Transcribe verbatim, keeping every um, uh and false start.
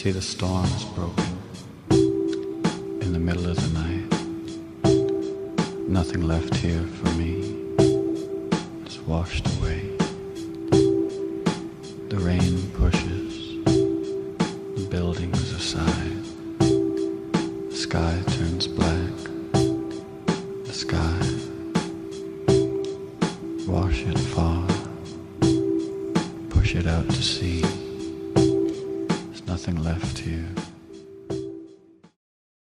see the storm is broken in the middle of the night. Nothing left here for me. It's washed away. The rain pushes the buildings aside. The sky turns black.